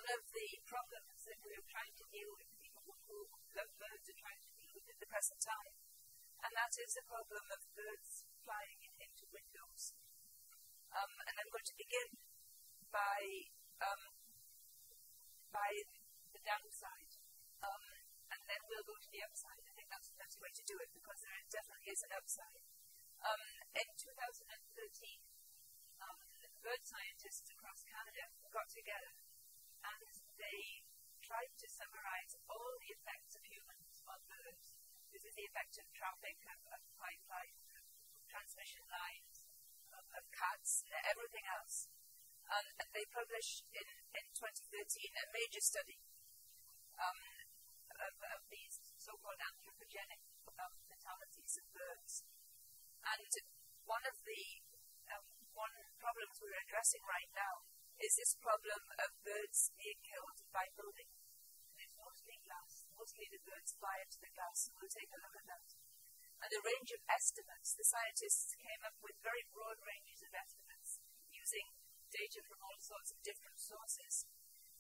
one of the problems that we're trying to deal with, people who love birds are trying to deal with at the present time, and that is the problem of birds flying into windows. And I'm going to begin by the downside, and then we'll go to the upside. I think that's the best way to do it, because there definitely is an upside. In 2013, bird scientists across Canada got together and they tried to summarize all the effects of humans on birds. This is the effect of traffic, of pipeline, of transmission lines, of cats, everything else. And they published in 2013 a major study of these so-called anthropogenic fatalities of birds. And one of the problems we're addressing right now is this problem of birds being killed by building. And it's mostly glass. Mostly the birds fly into the glass. We'll take a look at that. And a range of estimates. The scientists came up with very broad ranges of estimates using data from all sorts of different sources.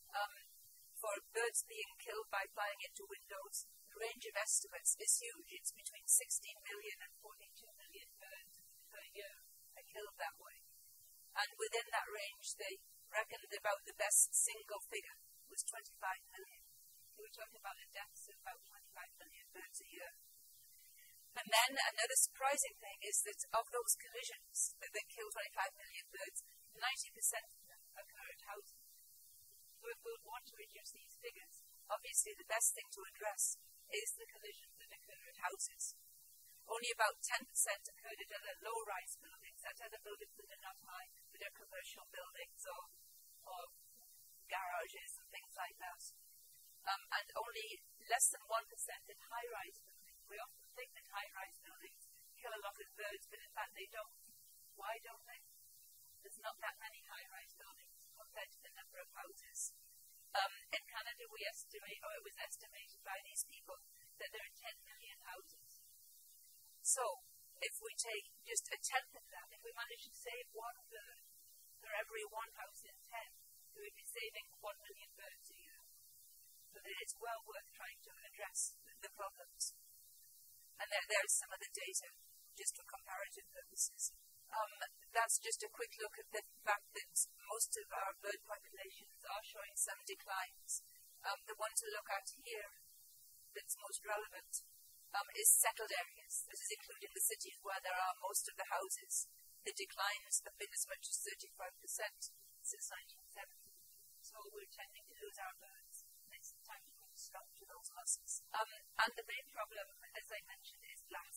For birds being killed by flying into windows, the range of estimates is huge. It's between 16 million and 42 million birds per year are killed that way. And within that range, they reckoned about the best single figure was 25 million. So we're talking about the deaths of about 25 million birds a year. And then another surprising thing is that of those collisions that kill 25 million birds, 90% of them occur at houses. We'll want to reduce these figures. Obviously, the best thing to address is the collisions that occur at houses. Only about 10% occurred at other low-rise buildings, at other buildings that are not high, that are commercial buildings or garages and things like that. And only less than 1% at high-rise buildings. We often think that high-rise buildings kill a lot of birds, but in fact they don't. Why don't they? There's not that many high-rise buildings compared to the number of houses. In Canada, we estimate, or it was estimated by these people, that there are 10 million houses. So, if we take just a tenth of that, if we manage to save one bird for every one house in 10, we would be saving 1 million birds a year. So that it's well worth trying to address the problems. And there's some of the data, just for comparative purposes. That's just a quick look at the fact that most of our bird populations are showing some declines. The one to look at here that's most relevant is settled areas. This is including the cities where there are most of the houses. The declines have been as much as 35% since 1970. So we're tending to lose our birds. It's time to put a stop to those losses. And the main problem, as I mentioned, is glass.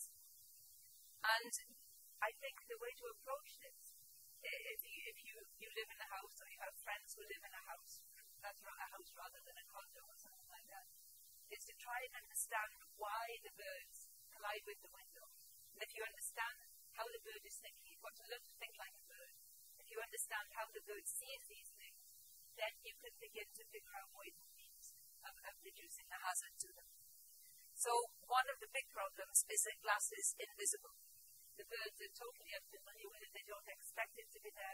And I think the way to approach this, if you live in a house or you have friends who live in a house, that's a house rather than a condo or something like that, is to try and understand why the birds collide with the window. And if you understand how the bird is thinking, you've got to learn to think like a bird. If you understand how the bird sees these things, then you can begin to figure out ways and means of reducing the hazard to them. So one of the big problems is that glass is invisible. The birds are totally unfamiliar with it. They don't expect it to be there.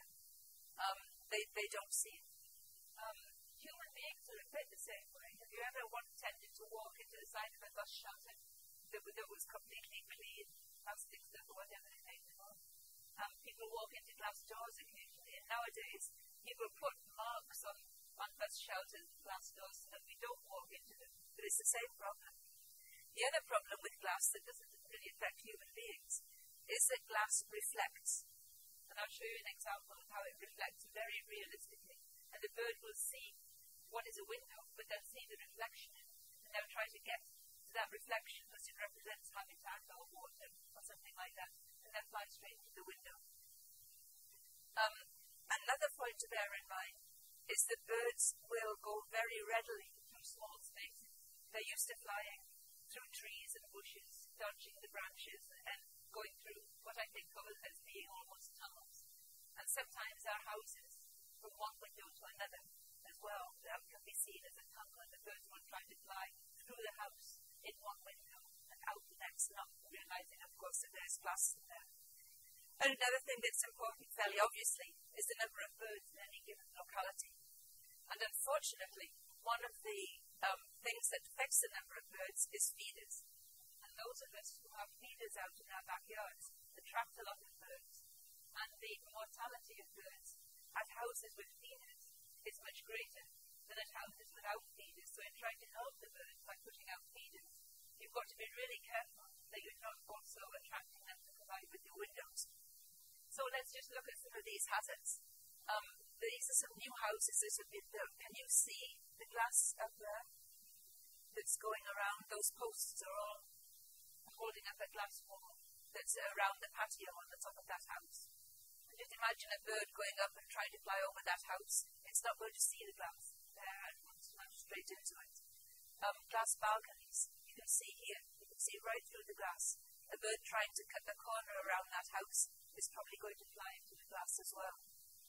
They don't see it. Human beings are a bit the same way. Have you ever tended to walk into the side of a bus shelter that was completely clean, plastic stuff or whatever they make them on? People walk into glass doors occasionally, and nowadays people put marks on bus shelters and glass doors so that we don't walk into them. But it's the same problem. The other problem with glass that doesn't really affect human beings is that glass reflects. And I'll show you an example of how it reflects very realistically. And the bird will see what is a window, but they'll see the reflection in it. And they'll try to get to that reflection because it represents habitat or water or something like that. And they'll fly straight to the window. Another point to bear in mind is that birds will go very readily through small spaces. They're used to flying through trees and bushes, dodging the branches and going through what I think of as being almost tunnels. And sometimes our houses, from one window to another as well, can be seen as a tunnel, and the birds will try to fly through the house in one window and out the next, not realizing, of course, that there's glass in there. And another thing that's important, fairly obviously, is the number of birds in any given locality. And unfortunately, one of the things that affects the number of birds is feeders. And those of us who have feeders out in our backyards attract a lot of birds. And the mortality of birds at houses with feeders is much greater than at houses without feeders. So in trying to help the birds by putting out feeders, you've got to be really careful that you're not also attracting them to provide with your windows. So let's just look at some of these hazards. These are some new houses that have been built. Can you see the glass up there that's going around? Those posts are all holding up a glass wall that's around the patio on the top of that house. And just imagine a bird going up and trying to fly over that house. It's not going to see the glass there and will smash straight into it. Glass balconies, you can see here. You can see right through the glass. A bird trying to cut the corner around that house is probably going to fly into the glass as well.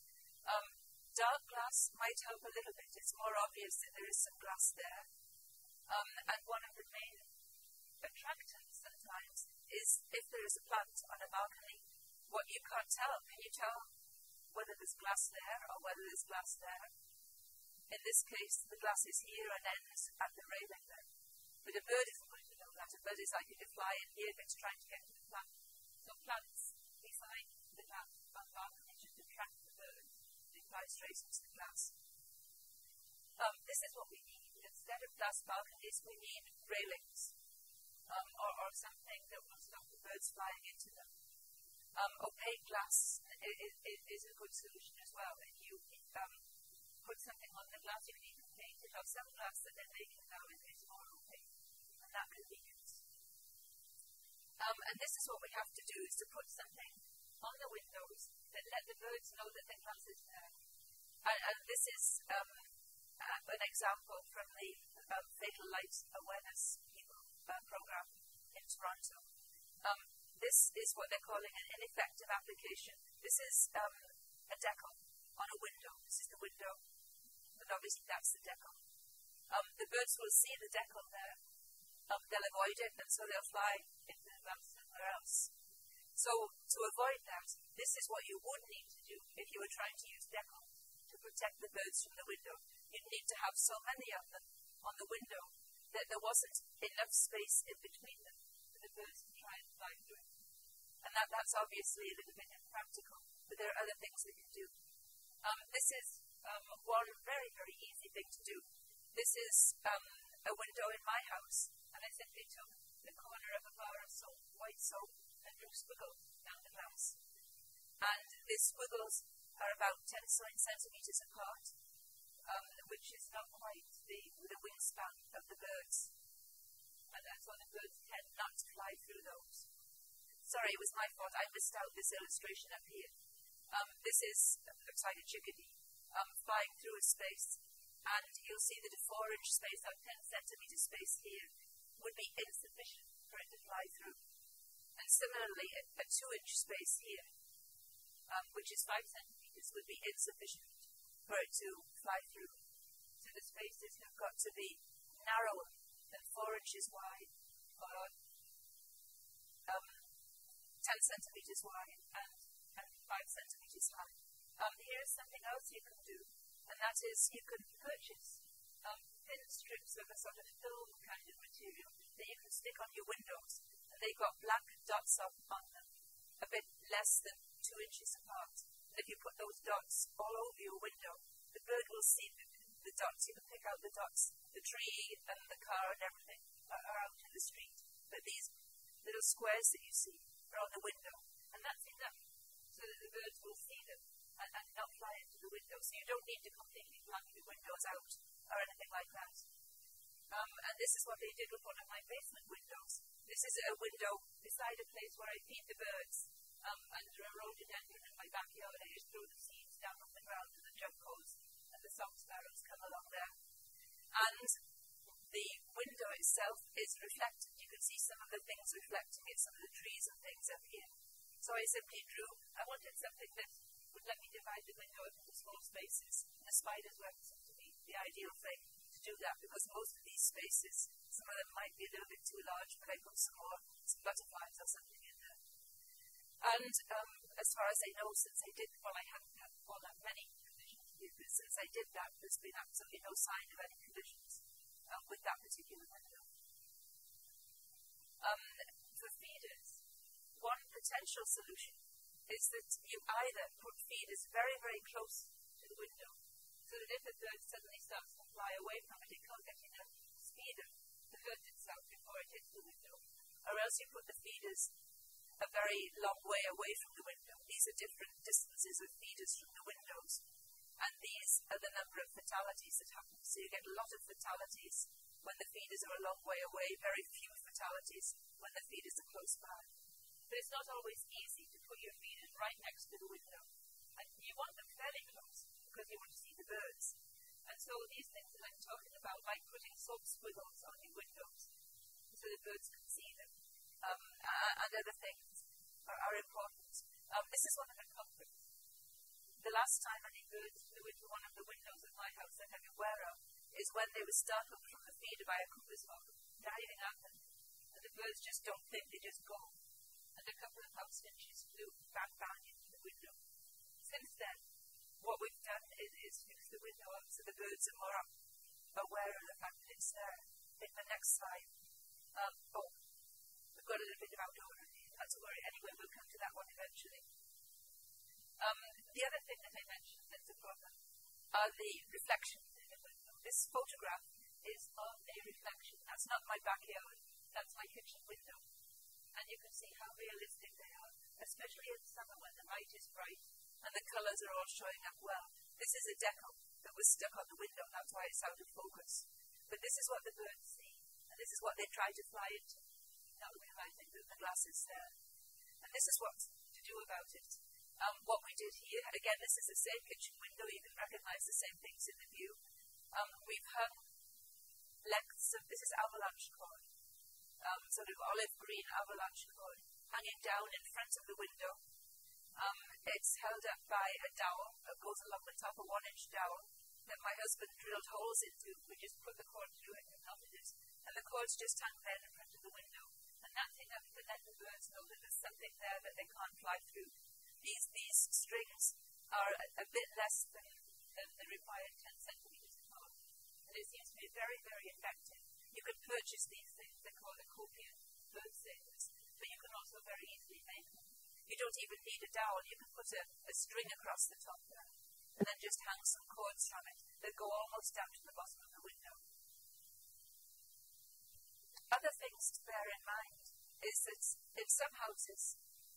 Dark glass might help a little bit. It's more obvious that there is some glass there. And one of the main attractants sometimes is if there is a plant on a balcony, what you can't tell. Can you tell whether there's glass there or whether there's glass there? In this case, the glass is here and ends at the railing there. But a bird isn't going to know that. A bird is likely to fly in here if it's trying to get to the plant. So plants beside the glass on balconies just attract the bird. Fly straight into the glass. This is what we need. Instead of glass balconies, we need railings or something that will stop the birds flying into them. Opaque glass is a good solution as well. If you put something on the glass, you can even paint it. Or some glass that they're making now is more opaque, and that can be used. And this is what we have to do, is to put something on the windows that let the birds know that the glass is there. And this is an example from the Fatal Light Awareness program in Toronto. This is what they're calling an ineffective application. This is a decal on a window. This is the window, and obviously that's the decal. The birds will see the decal there. They'll avoid it, and so they'll fly into the glass somewhere else. So to avoid that, this is what you would need to do if you were trying to use decal to protect the birds from the window. You'd need to have so many of them on the window that there wasn't enough space in between them for the birds to try and fly through. And that's obviously a little bit impractical, but there are other things we can do. This is one very, very easy thing to do. This is a window in my house, and I simply took the corner of a bar of soap, white soap, and drew squiggles down the glass. And these squiggles are about 10 centimeters apart, which is not quite the wingspan of the birds. And so the birds tend not to fly through those. Sorry, it was my fault. I missed out this illustration up here. This looks like a chickadee flying through a space. And you'll see that a 4-inch space or 10 centimeter space here would be insufficient for it to fly through. And similarly, a 2-inch space here, which is 5 centimeters, would be insufficient for it to fly through. So the spaces have got to be narrower than 4 inches wide, or 10 centimeters wide and 5 centimeters high. Here's something else you can do, and that is you can purchase thin strips of a sort of film kind of material that you can stick on your windows, and they've got black dots on them, a bit less than 2 inches apart. And if you put those dots all over your window, the bird will see the dots. You can pick out the dots. The tree and the car and everything are out in the street, but these little squares that you see are on the window, and that's enough so that the birds will see them and not fly into the window. So you don't need to completely blank the windows out or anything like that. And this is what they did with one of my basement windows. This is a window beside a place where I feed the birds under a rhododendron in my backyard. I just throw the seeds down on the ground and the juncos and the song sparrows come along there. And the window itself is reflected. You can see some of the things reflecting it, some of the trees and things up here. So I simply I wanted something that would let me divide the window up into small spaces. And the spiders were to be the ideal thing to do that, because most of these spaces, some of them might be a little bit too large, but I put some butterflies or something in there. And as far as I know, since I haven't had all that many provisions, here, but since I did that, there's been absolutely no sign of any collisions with that particular window. For feeders, one potential solution is that you either put feeders very, very close to the window, so that if a bird suddenly starts to fly away from it, it can't get enough speed to hurt itself before it hits the window, or else you put the feeders a very long way away from the window. These are different distances of feeders from the windows, and these are the number of fatalities that happen. So you get a lot of fatalities when the feeders are a long way away, very few fatalities when the feeders are close by. But it's not always easy to put your feeders right next to the window. And you want them fairly close because you want to see the birds. And so these things that I'm talking about, like putting salt squiggles on your windows so the birds can see them, and other things are important. This is one of the culprits. The last time any birds flew into one of the windows of my house that I'm aware of is when they were startled from the feeder by a cuckoo's hawk diving at them. And the birds just don't think, they just go. And a couple of house finches flew bang into the window. Since then, what we've done is fix the window up so the birds are more aware of the fact that it's there. In the next slide, we've got a little bit of outdoor review. Not to worry. Anyway, we'll come to that one eventually. The other thing that I mentioned that's a problem are the reflections in the window. This photograph is of a reflection. That's not my backyard. That's my kitchen window. And you can see how realistic they are, especially in summer when the light is bright and the colours are all showing up well. This is a decal that was stuck on the window. That's why it's out of focus. But this is what the birds see, and this is what they try to fly into, not realizing that the glass is there. And this is what to do about it. What we did here, again, this is the same kitchen window. You can recognize the same things in the view. We've hung lengths of, this is avalanche cord, sort of olive green avalanche cord, hanging down in front of the window. It's held up by a dowel that goes along the top, a 1-inch dowel that my husband drilled holes into. We just put the cord through it and knotted it, and the cord's just hung there in front of the window. And that's enough to let the birds know that there's something there that they can't fly through. These strings are a bit less than the required 10 centimeters long, and it seems to be very, very effective. You can purchase these things, they're called Acopian bird savers, but you can also very easily make them. You don't even need a dowel. You can put a string across the top there, and then just hang some cords from it that go almost down to the bottom of the window. Other things to bear in mind is that in some houses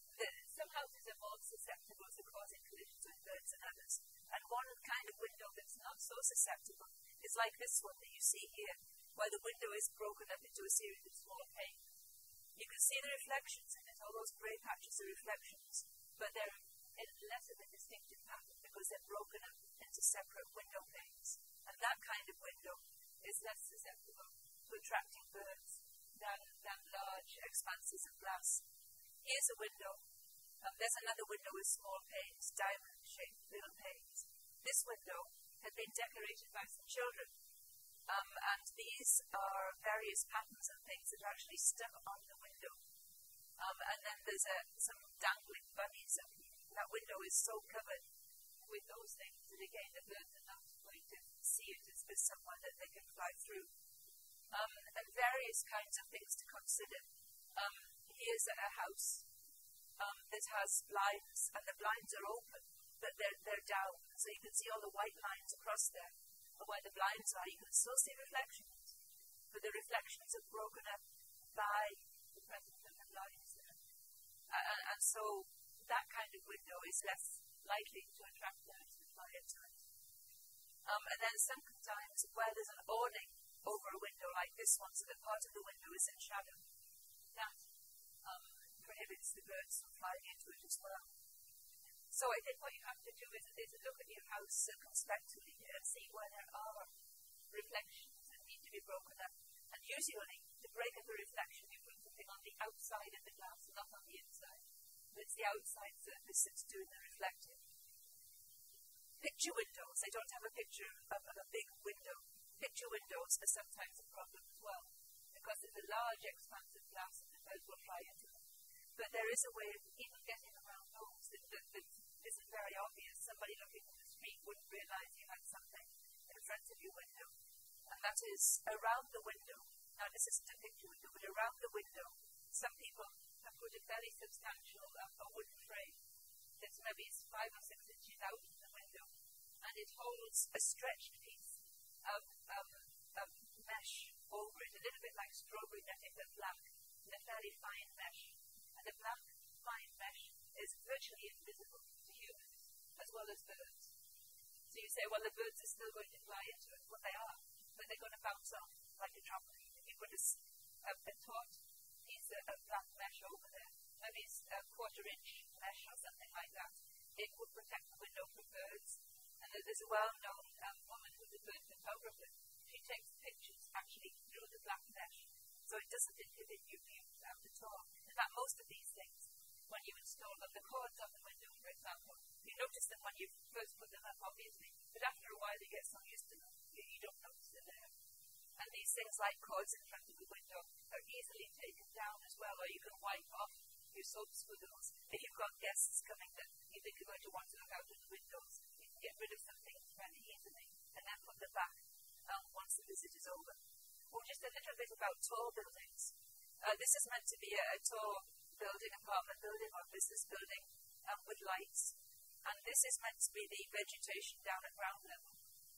are more susceptible to causing collisions with birds than others. And one kind of window that's not so susceptible is like this one that you see here, where the window is broken up into a series of small panes. You can see the reflections in it, all those grey patches are reflections, but they're in less of a distinctive pattern because they're broken up into separate window panes. And that kind of window is less susceptible to attracting birds than large expanses of glass. Here's a window. There's another window with small panes, diamond-shaped little panes. This window had been decorated by some children, and these are various patterns and things that are actually stuck on the window. And then there's some dangling bunnies up here. That window is so covered with those things that, again, the birds are not going to see it as there's someone that they can fly through. And various kinds of things to consider. Here's a house that has blinds, and the blinds are open, but they're down, so you can see all the white lines across there. But where the blinds are, you can still see reflections, but the reflections are broken up by the presence of the blinds there. And so that kind of window is less likely to attract birds to fly into it. And then sometimes where there's an awning over a window like this one, so that part of the window is in shadow, that prohibits the birds from flying into it as well. So I think what you have to do is look at your house circumspectly and see where there are reflections that need to be broken up. And usually, to break up a reflection, you put something on the outside of the glass, not on the inside. It's the outside surface that's doing the reflecting. Picture windows. I don't have a picture of a big window. Picture windows are sometimes a problem as well, because there's a large expanse of glass and the birds will fly into it. But there is a way of even getting around those that isn't very obvious. Somebody looking from the street wouldn't realize you had something in front of your window. And that is around the window. Now, this isn't a picture window, but around the window, some people have put a fairly substantial a wooden frame that's maybe 5 or 6 inches out of the window, and it holds a stretched piece of mesh over it, a little bit like strawberry netting, but black, and a fairly fine mesh. And the black, fine mesh is virtually invisible to humans, as well as birds. So you say, well, the birds are still going to fly into it. Well, they are, but they're going to bounce off like a trampoline. If you put a taut piece of black mesh over there, maybe it's a 1/4 inch mesh or something like that, it would protect the window from birds. And there's a well-known woman who's a bird photographer. She takes pictures actually through the black mesh, so it doesn't inhibit your views out at all. In fact, most of these things, when you install them, the cords on the window, for example, you notice them when you first put them up, obviously, but after a while you get so used to them, you don't notice they're there. And these things like cords in front of the window are easily taken down as well, or you can wipe off your soaps with those. If you've got guests coming that you think are going to want to look out of the windows, you can get rid of some things fairly easily, and then put them back once the visit is over. Or just a little bit about tall buildings. This is meant to be a tall building, apartment building, or business building with lights. And this is meant to be the vegetation down at ground level.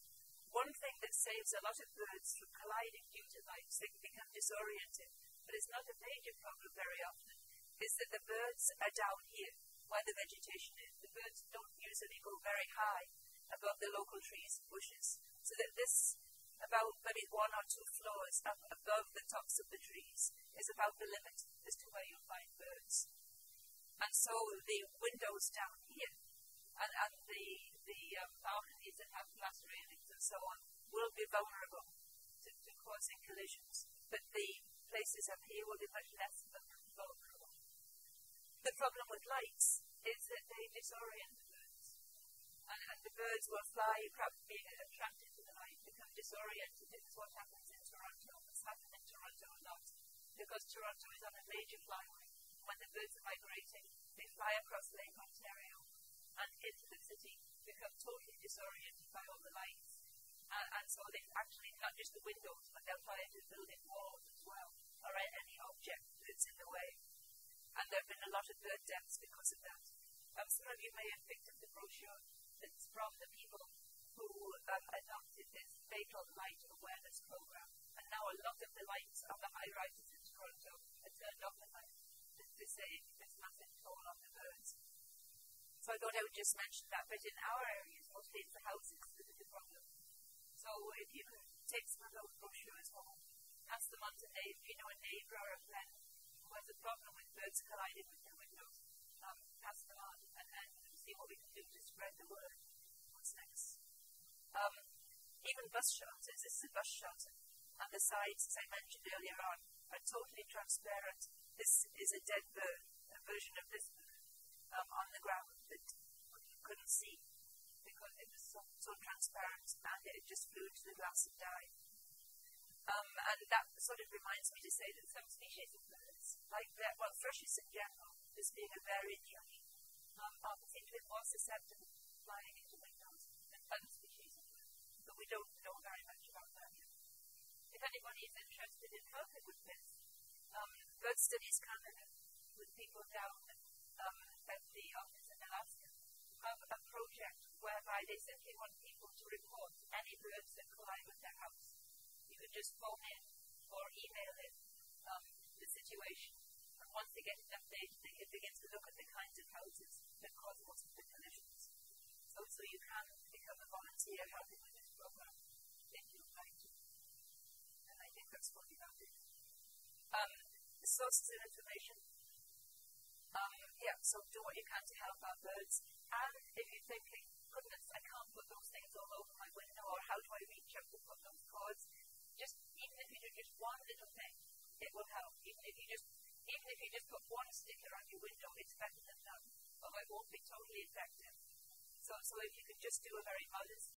One thing that saves a lot of birds from colliding due to lights, they can become disoriented, but it's not a major problem very often, is that the birds are down here where the vegetation is. The birds don't usually go very high above the local trees and bushes. So that this, about maybe 1 or 2 floors up above the tops of the trees, is about the limit as to where you'll find birds. And so the windows down here and the balconies that have glass railings and so on will be vulnerable to causing collisions. But the places up here will be much less vulnerable. The problem with lights is that they disorient the birds. And the birds will fly, perhaps being attracted to the light, become disoriented. This is what happens in Toronto. It's happened in Toronto a lot, because Toronto is on a major flyway. When the birds are migrating, they fly across Lake Ontario and into the city, become totally disoriented by all the lights. And so they actually, not just the windows, but they'll fly into building walls as well, or any object that's in the way. And there have been a lot of bird deaths because of that. Some of you may have picked up the brochure that's from the people who adopted this fatal light awareness program. And now a lot of the lights on the high rises in Toronto are turned off at night to save this massive toll on the birds. So I thought I would just mention that. But in our areas, mostly it's the houses that are the problem. So if you can take some of those brochures home, pass them on to a neighbour or a friend who has a problem with birds colliding with their windows, pass them on and see what we can do to spread the word. What's next? Even bus shelters. This is a bus shelter. And the sides, as I mentioned earlier on, are totally transparent. This is a dead bird, a version of this bird, on the ground that you couldn't see because it was so transparent and it just flew into the glass and died. And that sort of reminds me to say that some species of birds, like thrushes in general, just being a varied judge, are particularly more susceptible to flying into windows than other species of birds. But we don't know very much about that yet. If anybody is interested in helping with this, Bird Studies Canada, with people down at the office in Alaska, have a project whereby they simply want people to report any birds that collide with their house. You can just phone in or email in the situation. And once they get enough data, they can begin to look at the kinds of houses that cause most of the collisions. So you can become a volunteer helping with this program if you'd like to. And I think that's probably about it. The sources of information. So do what you can to help our birds. And if you're thinking, goodness, I can't put those things all over my window, or how do I reach up to put those cords? Even if you do just one little thing, it will help. Even if you just put one sticker on your window, it's better than none. Although it won't be totally effective. So if you could just do a very modest